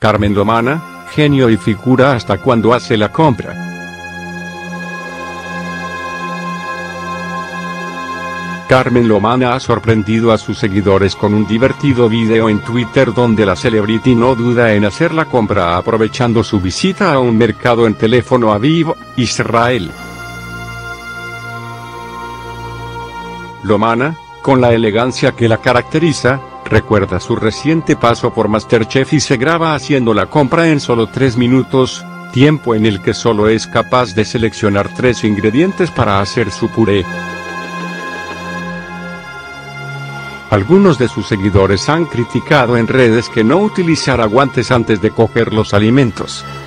Carmen Lomana, genio y figura hasta cuando hace la compra. Carmen Lomana ha sorprendido a sus seguidores con un divertido video en Twitter donde la celebrity no duda en hacer la compra aprovechando su visita a un mercado en Tel Aviv, Israel. Lomana, con la elegancia que la caracteriza, recuerda su reciente paso por MasterChef y se graba haciendo la compra en solo 3 minutos, tiempo en el que solo es capaz de seleccionar 3 ingredientes para hacer su puré. Algunos de sus seguidores han criticado en redes que no utilizara guantes antes de coger los alimentos.